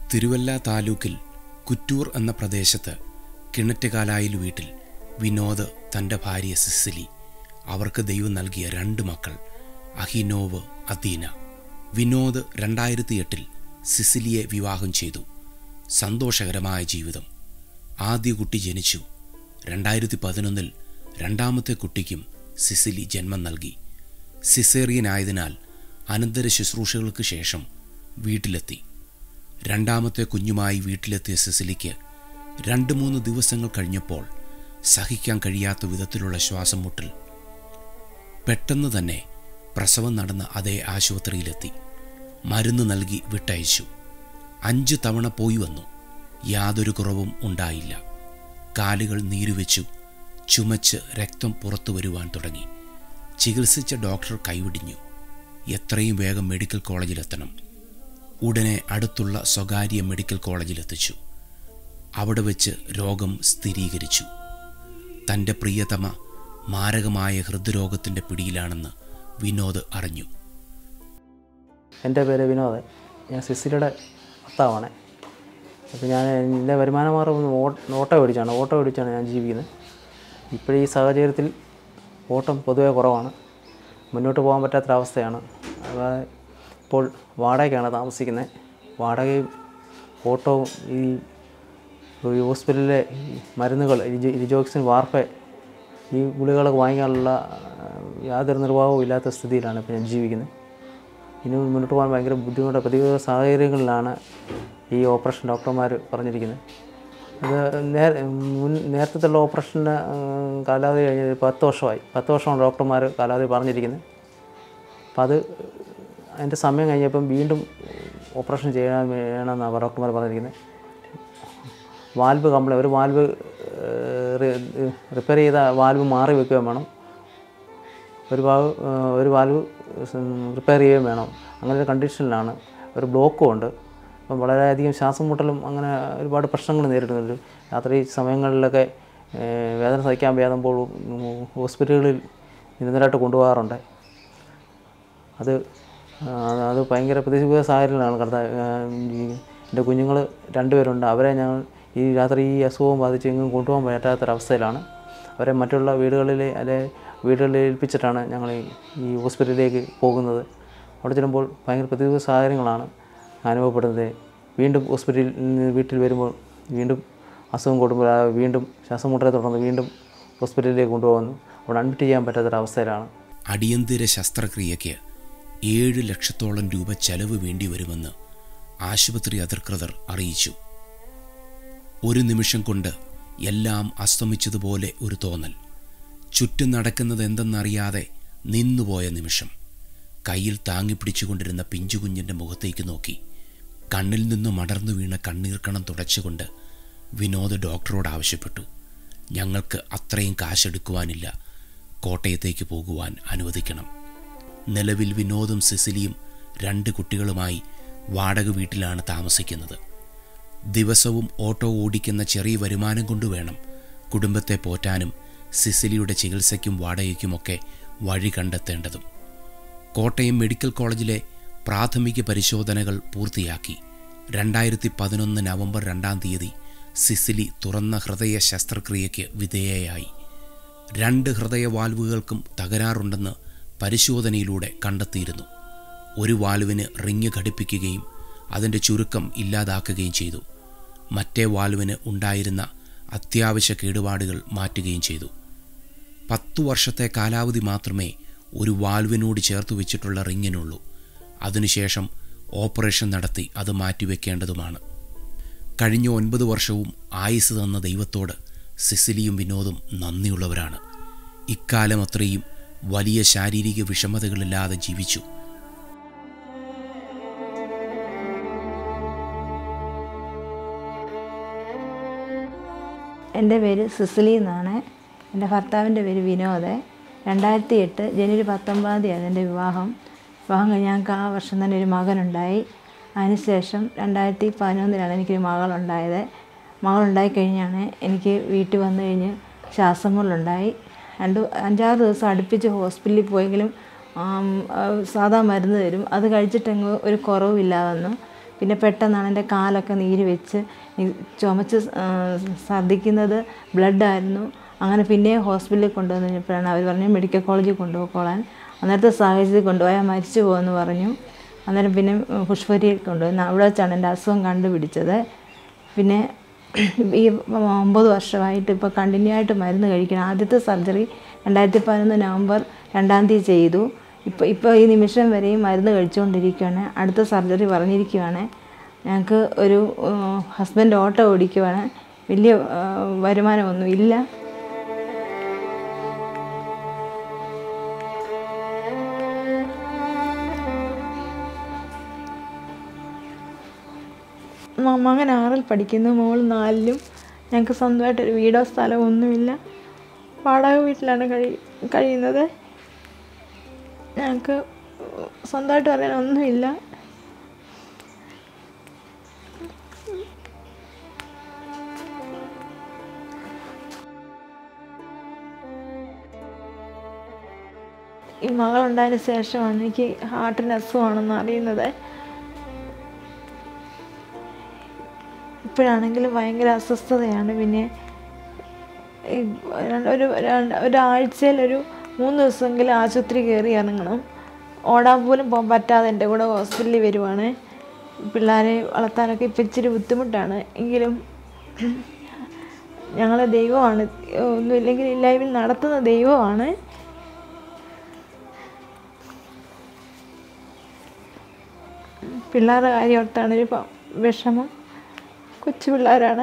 തിരുവല്ല താലൂക്കിൽ കുറ്റൂർ എന്ന പ്രദേശത്ത് കിണറ്റുകാലായിൽ വീട്ടിൽ വിനോദ്, തൻ്റെ ഭാര്യ സിസിലി, അവർക്ക് ദൈവം നൽകിയ 2 മക്കൾ അഹിനോവ്, അദീന. വിനോദ് 2008 സിസിലിയെ വിവാഹം ചെയ്തു. സന്തോഷകരമായ ജീവിതം. ആദ്യ കുട്ടി ജനിച്ചു. 2011 രണ്ടാമത്തെ കുട്ടിക്കും സിസിലി ജന്മം നൽകി. സിസേറിയനായതിനാൽ അനന്തര ശുശ്രൂഷകൾക്ക് ശേഷം വീട്ടിലെത്തി. രണ്ടാമത്തെ കുഞ്ഞുമായി വീട്ടിലെത്തിയ സിസിലിക്ക് 2-3 ദിവസങ്ങൾ കഴിഞ്ഞപ്പോൾ സഹിക്കാൻ കഴിയാത്ത വിധത്തിലുള്ള ശ്വാസം മുട്ടൽ. പെട്ടെന്ന് തന്നെ പ്രസവം നടന്ന അതേ ആശുപത്രിയിലെത്തി. മരുന്ന് നൽകി വിട്ടയച്ചു. 5 തവണ പോയി വന്നു. യാതൊരു കുറവും ഉണ്ടായില്ല. കാലുകൾ നീരുവെച്ചു. ചുമച്ച് രക്തം പുറത്തു വരുവാൻ തുടങ്ങി. ചികിത്സിച്ച ഡോക്ടർ കൈവിടിഞ്ഞു. എത്രയും വേഗം മെഡിക്കൽ കോളേജിലെത്തണം. ഉടനെ അടുത്തുള്ള സ്വകാര്യ മെഡിക്കൽ കോളേജിലെത്തിച്ചു. അവിടെ വെച്ച് രോഗം സ്ഥിരീകരിച്ചു. തൻ്റെ പ്രിയതമ മാരകമായ ഹൃദ്രോഗത്തിൻ്റെ പിടിയിലാണെന്ന് വിനോദ് അറിഞ്ഞു. എൻ്റെ പേര് വിനോദ്. ഞാൻ സിസിലിയുടെ ഭർത്താവാണ്. അപ്പോൾ ഞാൻ എൻ്റെ വരുമാനമാർഗ്ഗം ഓട്ടോ ഓടിച്ചാണ് ഞാൻ ജീവിക്കുന്നത്. ഇപ്പോഴീ സാഹചര്യത്തിൽ ഓട്ടം പൊതുവെ കുറവാണ്. മുന്നോട്ട് പോകാൻ പറ്റാത്തൊരവസ്ഥയാണ്. അതായത് ഇപ്പോൾ വാടകയ്ക്കാണ് താമസിക്കുന്നത്. വാടകയും ഓട്ടവും ഈ ഹോസ്പിറ്റലിലെ മരുന്നുകൾ, റിജോക്സിൻ, വാർഫെ, ഈ ഗുളികളൊക്കെ വാങ്ങിക്കാനുള്ള യാതൊരു നിർവാഹവും ഇല്ലാത്ത സ്ഥിതിയിലാണ് ഇപ്പോൾ ഞാൻ ജീവിക്കുന്നത്. ഇനി മുന്നോട്ട് പോകാൻ ഭയങ്കര ബുദ്ധിമുട്ട്, പ്രതികൂല സാഹചര്യങ്ങളിലാണ് ഈ ഓപ്പറേഷൻ ഡോക്ടർമാർ പറഞ്ഞിരിക്കുന്നത്. അത് നേരത്തെ ഓപ്പറേഷൻ്റെ കാലാവധി കഴിഞ്ഞ് 10 വർഷമായി. 10 വർഷമാണ് ഡോക്ടർമാർ കാലാവധി പറഞ്ഞിരിക്കുന്നത്. അപ്പോൾ അതിൻ്റെ സമയം കഴിഞ്ഞപ്പം വീണ്ടും ഓപ്പറേഷൻ വേണമെന്നാണ് ഡോക്ടർമാർ പറഞ്ഞിരിക്കുന്നത്. വാൽവ് കംപ്ലൈൻറ്റ്, ഒരു വാൽവ് റിപ്പയർ ചെയ്ത വാൽവ് മാറി വെക്കുകയും വേണം, ഒരു വാൽവ് റിപ്പയർ ചെയ്യുകയും വേണം. അങ്ങനെ ഒരു കണ്ടീഷനിലാണ്. ഒരു ബ്ലോക്കും ഉണ്ട്. അപ്പം വളരെയധികം ശ്വാസം മുട്ടലും അങ്ങനെ ഒരുപാട് പ്രശ്നങ്ങൾ നേരിടുന്നുണ്ട്. രാത്രി സമയങ്ങളിലൊക്കെ വേദന സഹിക്കാൻ വയ്യാതുമ്പോൾ ഹോസ്പിറ്റലുകളിൽ നിരന്തരമായിട്ട് കൊണ്ടുപോകാറുണ്ട്. അത് ഭയങ്കര പ്രതികൂല സാഹചര്യങ്ങളാണ്. എൻ്റെ കുഞ്ഞുങ്ങൾ 2 പേരുണ്ട്. അവരെ ഞങ്ങൾ ഈ രാത്രി ഈ അസുഖവും ബാധിച്ച് എങ്ങും കൊണ്ടുപോകാൻ പറ്റാത്തൊരവസ്ഥയിലാണ്. അവരെ മറ്റുള്ള വീടുകളിൽ ഏൽപ്പിച്ചിട്ടാണ് ഞങ്ങൾ ഈ ഹോസ്പിറ്റലിലേക്ക് പോകുന്നത്. അവിടെ ചെല്ലുമ്പോൾ ഭയങ്കര പ്രതികൂല സാഹചര്യങ്ങളാണ് അനുഭവപ്പെടുന്നത്. വീണ്ടും വീട്ടിൽ വരുമ്പോൾ വീണ്ടും അസുഖം കൂടുമ്പോൾ വീണ്ടും ശ്വാസം മുട്ടലെ തുടർന്ന് വീണ്ടും ഹോസ്പിറ്റലിലേക്ക് കൊണ്ടുപോകുന്നു. അവിടെ അഡ്മിറ്റ് ചെയ്യാൻ പറ്റാത്തൊരവസ്ഥയിലാണ്. അടിയന്തര ശസ്ത്രക്രിയയ്ക്ക് 7 ലക്ഷത്തോളം രൂപ ചെലവ് വേണ്ടി വരുമെന്ന് ആശുപത്രി അധികൃതർ അറിയിച്ചു. ഒരു നിമിഷം കൊണ്ട് എല്ലാം അസ്തമിച്ചതുപോലെ ഒരു തോന്നൽ. ചുറ്റും നടക്കുന്നത് എന്തെന്നറിയാതെ നിന്നുപോയ നിമിഷം. കയ്യിൽ താങ്ങിപ്പിടിച്ചുകൊണ്ടിരുന്ന പിഞ്ചുകുഞ്ഞിൻ്റെ മുഖത്തേക്ക് നോക്കി. കണ്ണിൽ നിന്നും അടർന്നു വീണ കണ്ണീർക്കണം തുടച്ചുകൊണ്ട് വിനോദ് ഡോക്ടറോട് ആവശ്യപ്പെട്ടു, ഞങ്ങൾക്ക് അത്രയും കാശെടുക്കുവാനില്ല, കോട്ടയത്തേക്ക് പോകുവാൻ അനുവദിക്കണം. നിലവിൽ വിനോദും സിസിലിയും 2 കുട്ടികളുമായി വാടക വീട്ടിലാണ് താമസിക്കുന്നത്. ദിവസവും ഓട്ടോ ഓടിക്കുന്ന ചെറിയ വരുമാനം കൊണ്ടുവേണം കുടുംബത്തെ പോറ്റാനും സിസിലിയുടെ ചികിത്സയ്ക്കും വാടകയ്ക്കുമൊക്കെ വഴി കണ്ടെത്തേണ്ടതും. കോട്ടയം മെഡിക്കൽ കോളേജിലെ പ്രാഥമിക പരിശോധനകൾ പൂർത്തിയാക്കി. 2011 നവംബർ 2 സിസിലി തുറന്ന ഹൃദയ ശസ്ത്രക്രിയയ്ക്ക് വിധേയയായി. 2 ഹൃദയ വാൽവുകൾക്കും തകരാറുണ്ടെന്ന് പരിശോധനയിലൂടെ കണ്ടെത്തിയിരുന്നു. ഒരു വാൽവിന് റിങ് ഘടിപ്പിക്കുകയും അതിൻ്റെ ചുരുക്കം ഇല്ലാതാക്കുകയും ചെയ്തു. മറ്റേ വാൽവിന് ഉണ്ടായിരുന്ന അത്യാവശ്യ കേടുപാടുകൾ മാറ്റുകയും ചെയ്തു. 10 വർഷത്തെ കാലാവധി മാത്രമേ ഒരു വാൽവിനോട് ചേർത്ത് വെച്ചിട്ടുള്ള റിങ്ങിനുള്ളൂ. അതിനുശേഷം ഓപ്പറേഷൻ നടത്തി അത് മാറ്റിവെക്കേണ്ടതുമാണ്. കഴിഞ്ഞ 9 വർഷവും ആയുസ് തന്ന ദൈവത്തോട് സിസിലിയും വിനോദും നന്ദിയുള്ളവരാണ്. ഇക്കാലം അത്രയും വലിയ ശാരീരിക വിഷമതകളില്ലാതെ ജീവിച്ചു. എൻ്റെ പേര് സിസിലി എന്നാണ്. എൻ്റെ ഭർത്താവിൻ്റെ പേര് വിനോദ്. 2008 ജനുവരി 19 എൻ്റെ വിവാഹം കഴിഞ്ഞ് ഞങ്ങൾക്ക് ആ വർഷം തന്നെ ഒരു മകനുണ്ടായി. അതിനുശേഷം 2011 എനിക്കൊരു മകളുണ്ടായത്. മകളുണ്ടായി കഴിഞ്ഞാണ് എനിക്ക് വീട്ടിൽ വന്നു കഴിഞ്ഞ് ശ്വാസം മുട്ടലുണ്ടായി. 5-6 ദിവസം അടുപ്പിച്ച് ഹോസ്പിറ്റലിൽ പോയെങ്കിലും സാധാ മരുന്ന് തരും. അത് കഴിച്ചിട്ടങ്ങ് ഒരു കുറവില്ല വന്നു. പിന്നെ പെട്ടെന്നാണ് എൻ്റെ കാലൊക്കെ നീര് വെച്ച് ചുമച്ച് ഛർദ്ദിക്കുന്നത് ബ്ലഡായിരുന്നു. അങ്ങനെ പിന്നെ ഹോസ്പിറ്റലിൽ കൊണ്ടുവന്നപ്പോഴാണ് അവർ പറഞ്ഞു മെഡിക്കൽ കോളേജിൽ കൊണ്ടുപോയിക്കോളാൻ. അന്നേരത്തെ സാഹചര്യത്തിൽ കൊണ്ടുപോയാൽ മരിച്ചു പോകുമെന്ന് പറഞ്ഞു. അന്നേരം പിന്നെ പുഷ്പഗിരിയിൽ കൊണ്ടുവന്ന് അവിടെ വെച്ചാണ് എൻ്റെ അസുഖം കണ്ടുപിടിച്ചത്. പിന്നെ ഈ 9 വർഷമായിട്ട് ഇപ്പോൾ കണ്ടിന്യൂ ആയിട്ട് മരുന്ന് കഴിക്കണം. ആദ്യത്തെ സർജറി 2011 നവംബർ 2-ാം തീയതി ചെയ്തു. ഇപ്പോൾ ഈ നിമിഷം വരെയും മരുന്ന് കഴിച്ചുകൊണ്ടിരിക്കുകയാണ്. അടുത്ത സർജറി പറഞ്ഞിരിക്കുകയാണ്. ഞങ്ങൾക്ക് ഒരു ഹസ്ബൻഡ് ഓട്ടോ ഓടിക്കുവാണ്. വലിയ വരുമാനമൊന്നുമില്ല. മകൻ 6-ൽ പഠിക്കുന്നു, മോൾ 4-ലും. ഞങ്ങൾക്ക് സ്വന്തമായിട്ടൊരു വീടോ സ്ഥലമോ ഒന്നുമില്ല. വാടക വീട്ടിലാണ് കഴിയുന്നത്. ഞങ്ങൾക്ക് സ്വന്തമായിട്ട് പറയാൻ ഒന്നുമില്ല. ഈ മകളുണ്ടായതിന് ശേഷമാണ് എനിക്ക് ഹാർട്ടിന് അസുഖമാണെന്ന് അറിയുന്നത്. ഇപ്പോഴാണെങ്കിലും ഭയങ്കര അസ്വസ്ഥതയാണ്. പിന്നെ ഒരാഴ്ചയിൽ 3 ദിവസമെങ്കിലും ആശുപത്രി കയറി ഇറങ്ങണം. ഓടാൻ പോലും പോകാൻ പറ്റാതെ എൻ്റെ കൂടെ ഹോസ്പിറ്റലിൽ വരുവാണ്. പിള്ളേരെ വളർത്താനൊക്കെ ഇപ്പം ഇച്ചിരി ബുദ്ധിമുട്ടാണ്. എങ്കിലും ഞങ്ങളെ ദൈവമാണ്, ഒന്നുമില്ലെങ്കിൽ ഇല്ലായ്മയിൽ നടത്തുന്ന ദൈവമാണ്. പിള്ളേരുടെ കാര്യം ഓർത്താണ് ഒരു വിഷമം. കൊച്ചു പിള്ളേരാണ്.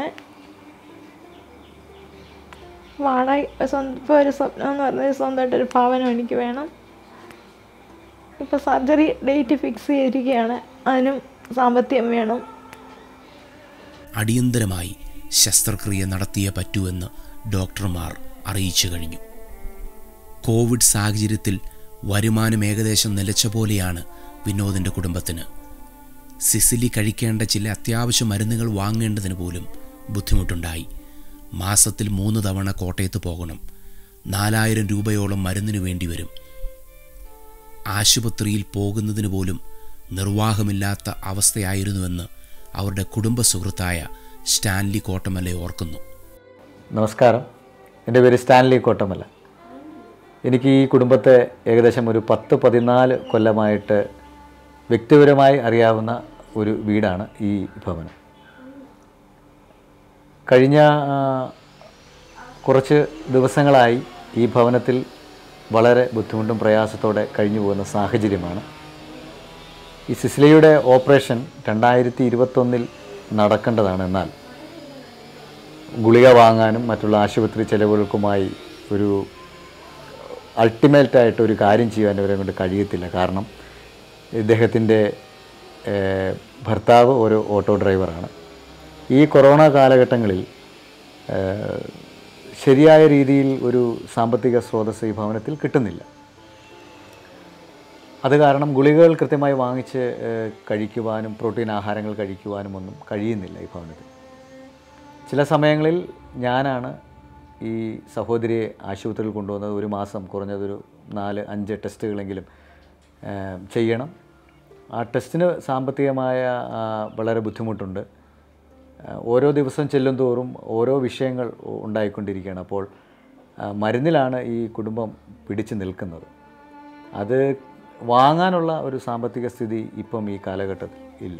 വാടക ഇപ്പോൾ ഒരു സ്വപ്നം എന്ന് പറഞ്ഞാൽ സ്വന്തമായിട്ടൊരു ഭവനം എനിക്ക് വേണം. ഇപ്പോൾ സർജറി ഡേറ്റ് ഫിക്സ് ചെയ്തിരിക്കുകയാണ്. അതിനും സാമ്പത്തികം വേണം. അടിയന്തരമായി ശസ്ത്രക്രിയ നടത്തിയേ പറ്റൂവെന്ന് ഡോക്ടർമാർ അറിയിച്ചു കഴിഞ്ഞു. കോവിഡ് സാഹചര്യത്തിൽ വരുമാനം ഏകദേശം നിലച്ച പോലെയാണ് വിനോദിൻ്റെ കുടുംബത്തിന്. സിസിലി കഴിക്കേണ്ട ചില അത്യാവശ്യ മരുന്നുകൾ വാങ്ങേണ്ടതിന് പോലും ബുദ്ധിമുട്ടുണ്ടായി. മാസത്തിൽ 3 തവണ കോട്ടയത്ത് പോകണം. 4000 രൂപയോളം മരുന്നിനു വേണ്ടി വരും. ആശുപത്രിയിൽ പോകുന്നതിന് പോലും നിർവാഹമില്ലാത്ത അവസ്ഥയായിരുന്നുവെന്ന് അവരുടെ കുടുംബ സുഹൃത്തായ സ്റ്റാൻലി കോട്ടമല ഓർക്കുന്നു. നമസ്കാരം, എൻ്റെ പേര് സ്റ്റാൻലി കോട്ടമല. എനിക്ക് ഈ കുടുംബത്തെ ഏകദേശം ഒരു 10-14 കൊല്ലമായിട്ട് വ്യക്തിപരമായി അറിയാവുന്ന ഒരു വീടാണ് ഈ ഭവനം. കഴിഞ്ഞ കുറച്ച് ദിവസങ്ങളായി ഈ ഭവനത്തിൽ വളരെ ബുദ്ധിമുട്ടും പ്രയാസത്തോടെ കഴിഞ്ഞു പോകുന്ന സാഹചര്യമാണ്. ഈ സിസിലിയുടെ ഓപ്പറേഷൻ 2021 നടക്കേണ്ടതാണ്. എന്നാൽ ഗുളിക വാങ്ങാനും മറ്റുള്ള ആശുപത്രി ചെലവുകൾക്കുമായി ഒരു അൾട്ടിമേറ്റായിട്ട് ഒരു കാര്യം ചെയ്യാൻ അവരെ കൊണ്ട് കഴിയത്തില്ല. കാരണം ഇദ്ദേഹത്തിൻ്റെ ഭർത്താവ് ഒരു ഓട്ടോ ഡ്രൈവറാണ്. ഈ കൊറോണ കാലഘട്ടങ്ങളിൽ ശരിയായ രീതിയിൽ ഒരു സാമ്പത്തിക സ്രോതസ്സ് ഈ ഭവനത്തിൽ കിട്ടുന്നില്ല. അത് കാരണം ഗുളികകൾ കൃത്യമായി വാങ്ങിച്ച് കഴിക്കുവാനും പ്രോട്ടീൻ ആഹാരങ്ങൾ കഴിക്കുവാനും ഒന്നും കഴിയുന്നില്ല ഈ ഭവനത്തിൽ. ചില സമയങ്ങളിൽ ഞാനാണ് ഈ സഹോദരിയെ ആശുപത്രിയിൽ കൊണ്ടുവന്നത്. ഒരു മാസം കുറഞ്ഞതൊരു 4-5 ടെസ്റ്റുകളെങ്കിലും ചെയ്യണം. ആ ടെസ്റ്റിന് സാമ്പത്തികമായ വളരെ ബുദ്ധിമുട്ടുണ്ട്. ഓരോ ദിവസം ചെല്ലുന്തോറും ഓരോ വിഷയങ്ങൾ ഉണ്ടായിക്കൊണ്ടിരിക്കുകയാണ്. അപ്പോൾ മരുന്നിലാണ് ഈ കുടുംബം പിടിച്ചു നിൽക്കുന്നത്. അത് വാങ്ങാനുള്ള ഒരു സാമ്പത്തിക സ്ഥിതി ഇപ്പം ഈ കാലഘട്ടത്തിൽ ഇല്ല.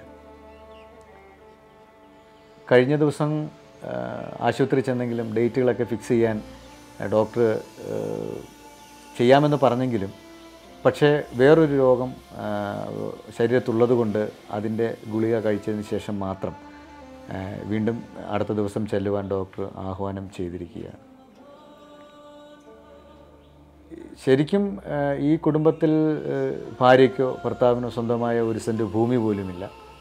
കഴിഞ്ഞ ദിവസം ആശുപത്രി ചെന്നെങ്കിലും ഡേറ്റുകളൊക്കെ ഫിക്സ് ചെയ്യാൻ ഡോക്ടർ ചെയ്യാമെന്ന് പറഞ്ഞെങ്കിലും പക്ഷേ വേറൊരു രോഗം ശരീരത്തുള്ളത് കൊണ്ട് അതിൻ്റെ ഗുളിക കഴിച്ചതിന് ശേഷം മാത്രം വീണ്ടും അടുത്ത ദിവസം ചെല്ലുവാൻ ഡോക്ടർ ആഹ്വാനം ചെയ്തിരിക്കുകയാണ്. ശരിക്കും ഈ കുടുംബത്തിൽ ഭാര്യയ്ക്കോ ഭർത്താവിനോ സ്വന്തമായ 1 സെൻറ്റ് ഭൂമി പോലുമില്ല.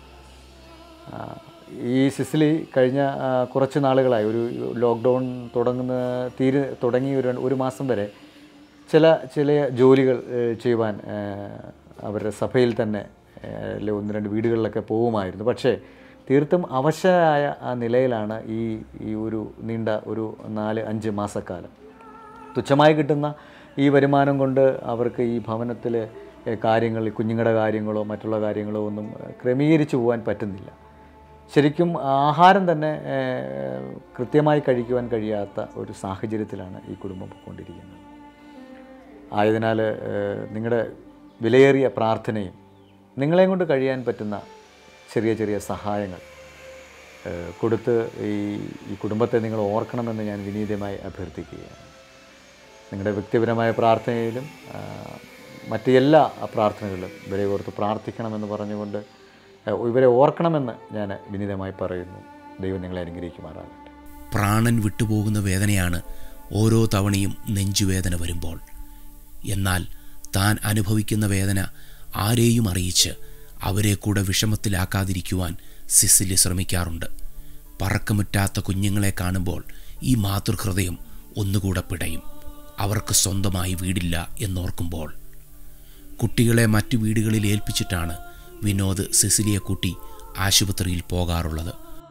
ഈ സിസിലി കഴിഞ്ഞ കുറച്ച് നാളുകളായി ഒരു ലോക്ക്ഡൗൺ തുടങ്ങി ഒരു മാസം വരെ ചില ജോലികൾ ചെയ്യുവാൻ അവരുടെ സഭയിൽ തന്നെ 1-2 വീടുകളിലൊക്കെ പോകുമായിരുന്നു. പക്ഷേ തീർത്തും അവശരായ ആ നിലയിലാണ് ഈ ഒരു നീണ്ട ഒരു 4-5 മാസക്കാലം. തുച്ഛമായി കിട്ടുന്ന ഈ വരുമാനം കൊണ്ട് അവർക്ക് ഈ ഭവനത്തിൽ കാര്യങ്ങൾ, കുഞ്ഞുങ്ങളുടെ കാര്യങ്ങളോ മറ്റുള്ള കാര്യങ്ങളോ ഒന്നും ക്രമീകരിച്ചു പോകാൻ പറ്റുന്നില്ല. ശരിക്കും ആഹാരം തന്നെ കൃത്യമായി കഴിക്കുവാൻ കഴിയാത്ത ഒരു സാഹചര്യത്തിലാണ് ഈ കുടുംബം പോയിക്കൊണ്ടിരിക്കുന്നത്. ആയതിനാൽ നിങ്ങളുടെ വിലയേറിയ പ്രാർത്ഥനയും നിങ്ങളെയും കൊണ്ട് കഴിയാൻ പറ്റുന്ന ചെറിയ ചെറിയ സഹായങ്ങൾ കൊടുത്ത് ഈ കുടുംബത്തെ നിങ്ങൾ ഓർക്കണമെന്ന് ഞാൻ വിനീതമായി അഭ്യർത്ഥിക്കുകയാണ്. നിങ്ങളുടെ വ്യക്തിപരമായ പ്രാർത്ഥനയിലും മറ്റ് എല്ലാ പ്രാർത്ഥനകളിലും ഇവരെ ഓർത്ത് പ്രാർത്ഥിക്കണമെന്ന് പറഞ്ഞുകൊണ്ട് ഇവരെ ഓർക്കണമെന്ന് ഞാൻ വിനീതമായി പറയുന്നു. ദൈവം നിങ്ങളെ അനുഗ്രഹിക്കുമാറാകട്ടെ. പ്രാണൻ വിട്ടുപോകുന്ന വേദനയാണ് ഓരോ തവണയും നെഞ്ചുവേദന വരുമ്പോൾ. എന്നാൽ താൻ അനുഭവിക്കുന്ന വേദന ആരെയും അറിയിച്ച് അവരെ കൂടെ വിഷമത്തിലാക്കാതിരിക്കുവാൻ സിസിലി ശ്രമിക്കാറുണ്ട്. പറക്കമുറ്റാത്ത കുഞ്ഞുങ്ങളെ കാണുമ്പോൾ ഈ മാതൃഹൃദയം ഒന്നുകൂടെ പിടയും. അവർക്ക് സ്വന്തമായി വീടില്ല എന്നോർക്കുമ്പോൾ. കുട്ടികളെ മറ്റു വീടുകളിൽ ഏൽപ്പിച്ചിട്ടാണ് വിനോദ് സിസിലിയെ കൂട്ടി ആശുപത്രിയിൽ പോകാറുള്ളത്.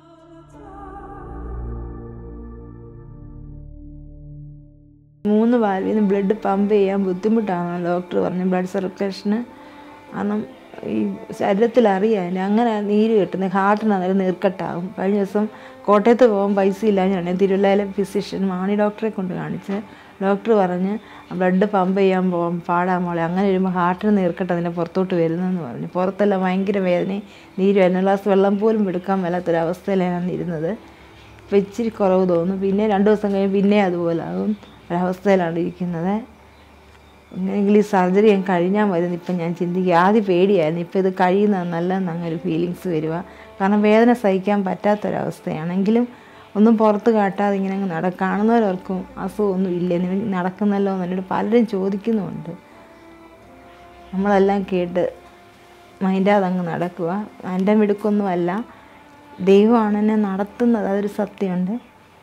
മൂന്ന് വാൽവിൽ നിന്ന് ബ്ലഡ് പമ്പ് ചെയ്യാൻ ബുദ്ധിമുട്ടാണ് ഡോക്ടർ പറഞ്ഞു. ബ്ലഡ് സർക്കുലേഷന് കാരണം ഈ ശരീരത്തിൽ അറിയാൻ അങ്ങനെ നീര് കെട്ടുന്നത് ഹാർട്ടിനാണെങ്കിലും നീർക്കെട്ടാകും. കഴിഞ്ഞ ദിവസം കോട്ടയത്ത് പോകാൻ പൈസ ഇല്ലാഞ്ഞാണ് തിരുവല്ലയിലെ ഫിസിഷ്യൻ മാണി ഡോക്ടറെ കൊണ്ട് കാണിച്ച്. ഡോക്ടർ പറഞ്ഞ് ബ്ലഡ് പമ്പ് ചെയ്യാൻ പോകാൻ പാടാൻ മോളെ, അങ്ങനെ വരുമ്പോൾ ഹാർട്ടിന് നീർക്കെട്ട് അതിൻ്റെ പുറത്തോട്ട് വരുന്നതെന്ന് പറഞ്ഞു. പുറത്തെല്ലാം ഭയങ്കര വേദനയും നീര് വരുന്ന ഗ്ലാസ് വെള്ളം പോലും എടുക്കാൻ മേലാത്തൊരവസ്ഥയിലാണ് ഇരുന്നത്. ഇപ്പോൾ ഇച്ചിരി കുറവ് തോന്നുന്നു. പിന്നെ 2 ദിവസം കഴിഞ്ഞ് പിന്നെ അതുപോലെ ആകും ഒരവസ്ഥയിലാണ് ഇരിക്കുന്നത്. എങ്ങനെയെങ്കിലും ഈ സർജറി ഞാൻ കഴിഞ്ഞാൽ മതി ഇപ്പം ഞാൻ ചിന്തിക്കുക. ആദ്യം പേടിയായിരുന്നു, ഇപ്പോൾ ഇത് കഴിയുന്നതാണ് നല്ലതെന്ന് അങ്ങനെ ഒരു ഫീലിങ്സ് വരിക. കാരണം വേദന സഹിക്കാൻ പറ്റാത്തൊരവസ്ഥയാണെങ്കിലും ഒന്നും പുറത്ത് കാട്ടാതെ ഇങ്ങനെ അങ്ങ് കാണുന്നവരവർക്കും അസുഖമൊന്നും ഇല്ല, നടക്കുന്നല്ലോ എന്നോട് പലരും ചോദിക്കുന്നുമുണ്ട്. നമ്മളെല്ലാം കേട്ട് മൈൻഡാതെ അങ്ങ് നടക്കുക. എൻ്റെ മിടുക്കൊന്നുമല്ല, ദൈവമാണ് എന്നെ നടത്തുന്നത്, അതൊരു സത്യമുണ്ട്.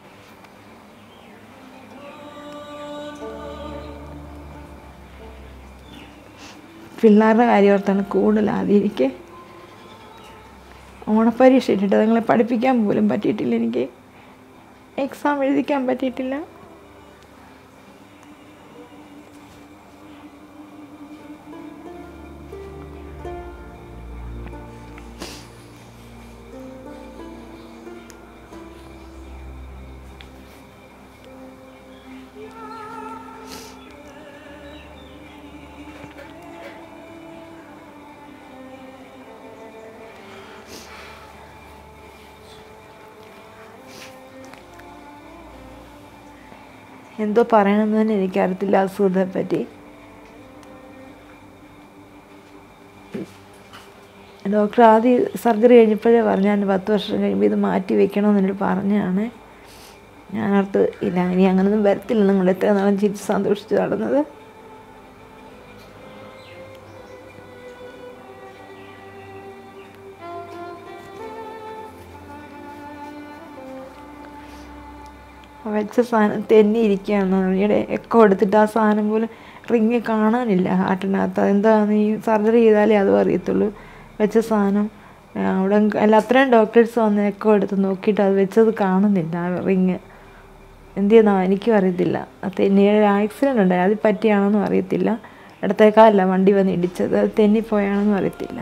പിള്ളേരുടെ കാര്യം ഓർത്താണ് കൂടുതൽ. ആദ്യം എനിക്ക് ഓണപ്പരീക്ഷ ഇട്ടിട്ട് അതുങ്ങളെ പഠിപ്പിക്കാൻ പോലും പറ്റിയിട്ടില്ല. എനിക്ക് എക്സാം എഴുതിക്കാൻ പറ്റിയിട്ടില്ല. എന്തോ പറയണമെന്ന് തന്നെ എനിക്കറിയത്തില്ല അസുഖത്തെ പറ്റി. ഡോക്ടർ ആദ്യം സർജറി കഴിഞ്ഞപ്പോഴേ പറഞ്ഞാൽ 10 വർഷം കഴിയുമ്പോൾ ഇത് മാറ്റി വെക്കണമെന്ന് എന്നോട് പറഞ്ഞാണ്. ഞാനടുത്ത് ഇല്ല, ഇനി അങ്ങനൊന്നും വരത്തില്ല, നിങ്ങൾ എത്ര നാളും ചിരിച്ച് സന്തോഷിച്ച് നടന്നത്. വെച്ച സാധനം തെന്നിയിരിക്കുകയാണ്. ഈയിടെ എക്കോ എടുത്തിട്ട് ആ സാധനം പോലും റിങ് കാണാനില്ല ഹാർട്ടിനകത്ത്. അതെന്താണെന്ന് ഈ സർജറി ചെയ്താലേ അതും അറിയത്തുള്ളൂ. വെച്ച സാധനം അവിടെ അത്രയും ഡോക്ടേഴ്സ് വന്ന് എക്കോ എടുത്ത് നോക്കിയിട്ട് അത് വെച്ചത് കാണുന്നില്ല. ആ റിങ് എന്ത് ചെയ്യുന്നോ എനിക്കും അറിയത്തില്ല. തെന്നിയുടെ ആക്സിഡൻ്റ് ഉണ്ടായി, അത് പറ്റിയാണെന്നും അറിയത്തില്ല. ഇടത്തേക്കാലല്ല വണ്ടി വന്ന് ഇടിച്ചത്, അത് തെന്നിപ്പോയാണെന്നും അറിയത്തില്ല.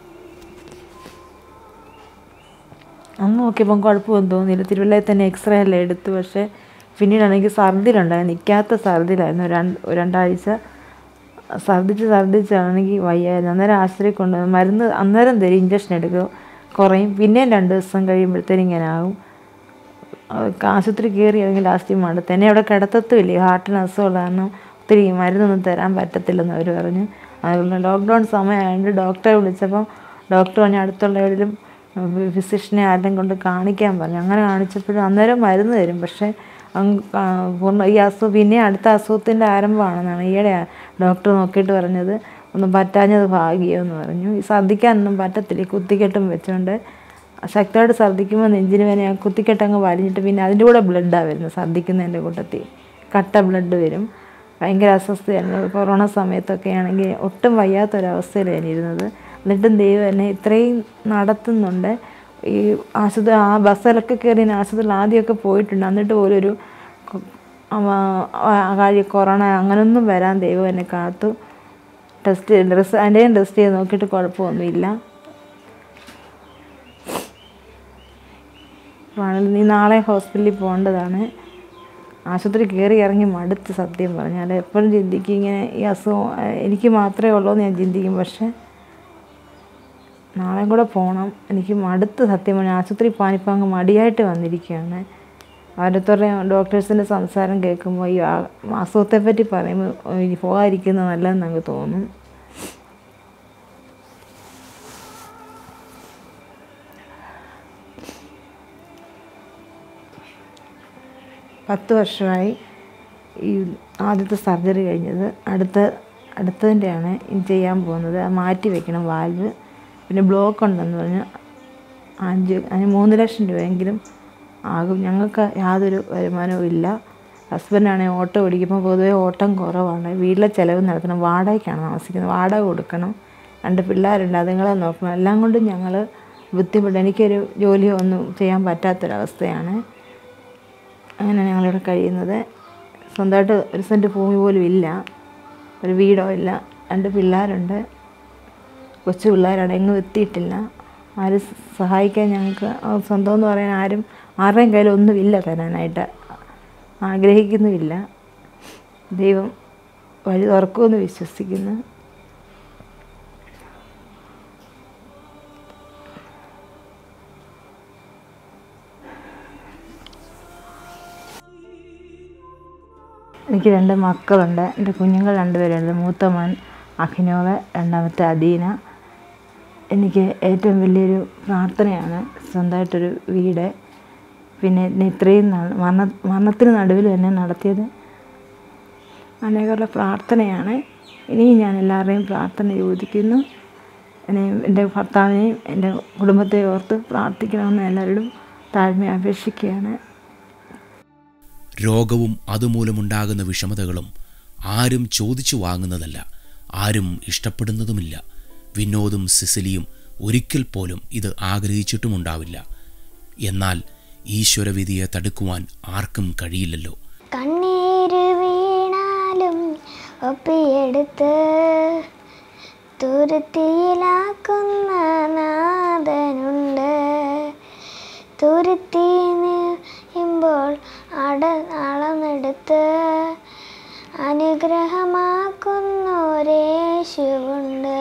അന്ന് നോക്കിയപ്പം കുഴപ്പമൊന്നും തോന്നിയില്ല. തിരുവല്ലയിൽ തന്നെ എക്സ്റേ എല്ലാം എടുത്തു. പക്ഷേ പിന്നീടാണെങ്കിൽ ഛർദിലുണ്ടായിരുന്നു, നിൽക്കാത്ത ഛർദിലായിരുന്നു. 2 ആഴ്ച ഛർദിച്ചാണെങ്കിൽ വയ്യായിരുന്നു. അന്നേരം ആശുപത്രി കൊണ്ട് മരുന്ന് അന്നേരം തരും, ഇഞ്ചക്ഷൻ എടുക്കും, കുറയും. പിന്നെയും 2 ദിവസം കഴിയുമ്പോഴത്തേനും ഇങ്ങനെ ആകും. ആശുപത്രി കയറി അല്ലെങ്കിൽ ലാസ്റ്റ് മടുത്ത് എന്നെ അവിടെ കിടത്തത്തുമില്ല. ഹാർട്ടിന് അസുഖമുള്ള കാരണം ഒത്തിരി മരുന്നൊന്നും തരാൻ പറ്റത്തില്ലെന്ന് അവർ പറഞ്ഞു. അതുകൊണ്ട് ലോക്ക്ഡൗൺ സമയമായതുകൊണ്ട് ഡോക്ടറെ വിളിച്ചപ്പം ഡോക്ടർ പറഞ്ഞ അടുത്തുള്ള എവിടെയും ഫിസിഷ്യനെ ആരെങ്കിലും കൊണ്ട് കാണിക്കാൻ പറഞ്ഞു. അങ്ങനെ കാണിച്ചപ്പോഴും അന്നേരം മരുന്ന് തരും. പക്ഷേ ഈ അസുഖം പിന്നെ അടുത്ത അസുഖത്തിൻ്റെ ആരംഭമാണെന്നാണ് ഈയിടെ ഡോക്ടർ നോക്കിയിട്ട് പറഞ്ഞത്. ഒന്നും പറ്റാഞ്ഞത് ഭാഗ്യമെന്ന് പറഞ്ഞു. ഈ ഛർദ്ദിക്കാനൊന്നും പറ്റത്തില്ല, ഈ കുത്തിക്കെട്ടും വെച്ചുകൊണ്ട് ശക്തമായിട്ട് ഛർദ്ദിക്കുമ്പോൾ നെഞ്ചിന് വേദന, ആ കുത്തിക്കെട്ടങ്ങ് വലിഞ്ഞിട്ട് പിന്നെ അതിൻ്റെ കൂടെ ബ്ലഡാണ് വരുന്നത്. ഛർദ്ദിക്കുന്നതിൻ്റെ കൂട്ടത്തിൽ കട്ട ബ്ലഡ് വരും. ഭയങ്കര അസ്വസ്ഥയായിരുന്നു. കൊറോണ സമയത്തൊക്കെ ആണെങ്കിൽ ഒട്ടും വയ്യാത്തൊരവസ്ഥയിലാണ് ഇരുന്നത്. എന്നിട്ടും ദൈവം എന്നെ ഇത്രയും നടത്തുന്നുണ്ട്. ഈ ആശുപത്രി ആ ബസ്സിലൊക്കെ കയറി ആശുപത്രിയിൽ ആദ്യമൊക്കെ പോയിട്ടുണ്ട്. എന്നിട്ട് പോലൊരു കൊറോണ അങ്ങനൊന്നും വരാൻ ദൈവം എന്നെ കാത്തു. അതിൻ്റെയും ടെസ്റ്റ് ചെയ്ത് നോക്കിയിട്ട് കുഴപ്പമൊന്നുമില്ല. നീ നാളെ ഹോസ്പിറ്റലിൽ പോകേണ്ടതാണ്. ആശുപത്രി കയറി ഇറങ്ങി മടുത്ത് സത്യം പറഞ്ഞാൽ. എപ്പോഴും ചിന്തിക്കും ഇങ്ങനെ ഈ അസുഖം എനിക്ക് മാത്രമേ ഉള്ളൂ എന്ന് ഞാൻ ചിന്തിക്കും. പക്ഷേ നാളെയും കൂടെ പോകണം. എനിക്ക് മടുത്ത് സത്യം പറഞ്ഞാൽ ആശുപത്രി പോകാനിപ്പോൾ അങ്ങ് മടിയായിട്ട് വന്നിരിക്കുകയാണ്. ഓരോരുത്തരുടെ ഡോക്ടേഴ്സിൻ്റെ സംസാരം കേൾക്കുമ്പോൾ ഈ അസുഖത്തെപ്പറ്റി പറയുമ്പോൾ പോകാതിരിക്കുന്നത് നല്ലതെന്ന് എനിക്ക് തോന്നും. പത്ത് വർഷമായി ഈ ആദ്യത്തെ സർജറി കഴിഞ്ഞത്. അടുത്തതിൻ്റെയാണ് ഇനി ചെയ്യാൻ പോകുന്നത്. അത് മാറ്റി വെക്കണം വാൽവ്. പിന്നെ ബ്ലോക്ക് ഉണ്ടെന്ന് പറഞ്ഞ് അതിന് 3 ലക്ഷം രൂപയെങ്കിലും ആകും. ഞങ്ങൾക്ക് യാതൊരു വരുമാനവും ഇല്ല. ഹസ്ബൻഡാണെങ്കിൽ ഓട്ടോ ഓടിക്കുമ്പോൾ പൊതുവേ ഓട്ടം കുറവാണ്. വീട്ടിലെ ചിലവ് നടത്തണം. വാടകയ്ക്കാണ് താമസിക്കുന്നത്. വാടക കൊടുക്കണം. 2 പിള്ളേരുണ്ട്, അതുങ്ങളെ നോക്കണം. എല്ലാം കൊണ്ടും ഞങ്ങൾ ബുദ്ധിമുട്ട്. എനിക്കൊരു ജോലിയോ ഒന്നും ചെയ്യാൻ പറ്റാത്തൊരവസ്ഥയാണ്. അങ്ങനെ ഞങ്ങളിവിടെ കഴിയുന്നത്. സ്വന്തമായിട്ട് 1 സെൻറ്റ് ഭൂമി പോലും ഇല്ല, ഒരു വീടോ ഇല്ല. 2 പിള്ളേരുണ്ട്, കൊച്ചു പിള്ളേരാണ്, എങ്ങും എത്തിയിട്ടില്ല. ആരും സഹായിക്കാൻ ഞങ്ങൾക്ക് സ്വന്തം എന്ന് പറയാൻ ആരുടെയും കയ്യിൽ ഒന്നുമില്ല തരാനായിട്ട്. ആഗ്രഹിക്കുന്നുമില്ല. ദൈവം വഴി തുറക്കുമെന്ന് വിശ്വസിക്കുന്നു. എനിക്ക് 2 മക്കളുണ്ട്. എൻ്റെ കുഞ്ഞുങ്ങൾ 2 പേരുണ്ട്. മൂത്ത മോൻ അഭിനവ്, രണ്ടാമത്തെ അദീന. എനിക്ക് ഏറ്റവും വലിയൊരു പ്രാർത്ഥനയാണ് സ്വന്തമായിട്ടൊരു വീട്. പിന്നെ ഇത്രയും മരണത്തിന് നടുവിൽ എന്നെ നടത്തിയത് അനേകരുടെ പ്രാർത്ഥനയാണ്. ഇനിയും ഞാൻ എല്ലാവരുടെയും പ്രാർത്ഥന ചോദിക്കുന്നു. എൻ്റെ ഭർത്താവിനെയും എൻ്റെ കുടുംബത്തെ ഓർത്ത് പ്രാർത്ഥിക്കണമെന്ന് എല്ലാവരോടും താഴ്മ അപേക്ഷിക്കുകയാണ്. രോഗവും അതുമൂലമുണ്ടാകുന്ന വിഷമതകളും ആരും ചോദിച്ചു വാങ്ങുന്നതല്ല, ആരും ഇഷ്ടപ്പെടുന്നതുമില്ല. വിനോദും സിസിലിയും ഒരിക്കൽ പോലും ഇത് ആഗ്രഹിച്ചിട്ടുമുണ്ടാവില്ല. എന്നാൽ ഈശ്വരവിധിയെ തടുക്കുവാൻ ആർക്കും കഴിയില്ലല്ലോ. കണ്ണീര് വീണാലും ഒപ്പിയെടുത്ത് തുരുത്തിയിലാക്കുന്ന നാഥനുണ്ട്. തുരുത്തിയുമ്പോൾ അളന്നെടുത്ത് അനുഗ്രഹമാക്കുന്നൊരേശുവുണ്ട്.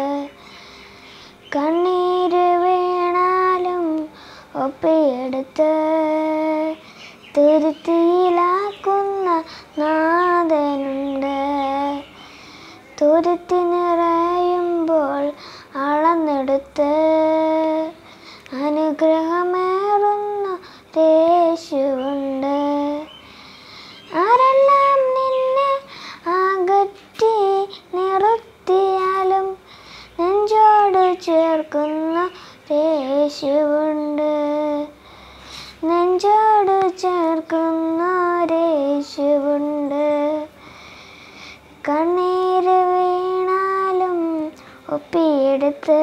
കണ്ണീര് വീണാലും ഒപ്പിയെടുത്ത് തുരുത്തിയിലാക്കുന്ന നാഥനുണ്ട്. തുരുത്തി നിറയുമ്പോൾ അളന്നെടുത്ത് അനുഗ്രഹമേറുന്നൊരേശുവുണ്ട്. ആരെല്ലാം നിന്നെ അകറ്റി നിർത്തിയാലും നെഞ്ചോട് ചേർക്കുന്നൊരേശുവുണ്ട്. നെഞ്ചോട് ചേർക്കുന്നൊരേശുവുണ്ട്. കണ്ണീര് വീണാലും ഒപ്പിയെടുത്ത്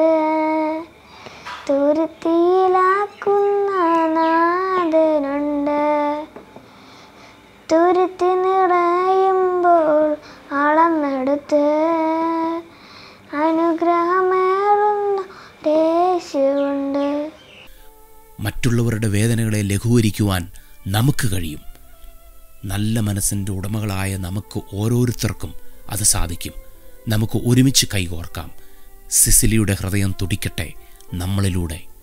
തുരുത്തിയിലാക്കുന്ന നാഥനുണ്ട്. തുരുത്തി നിറയുമ്പോൾ അളന്നെടുത്ത് അനുഗ്രഹമേറുന്നൊരേശുവുണ്ട്. മറ്റുള്ളവരുടെ വേദനകളെ ലഘൂകരിക്കുവാൻ നമുക്ക് കഴിയും. നല്ല മനസ്സിൻ്റെ ഉടമകളായ നമുക്ക് ഓരോരുത്തർക്കും അത് സാധിക്കും. നമുക്ക് ഒരുമിച്ച് കൈകോർക്കാം. സിസിലിയുടെ ഹൃദയം തുടിക്കട്ടെ നമ്മളിലൂടെ.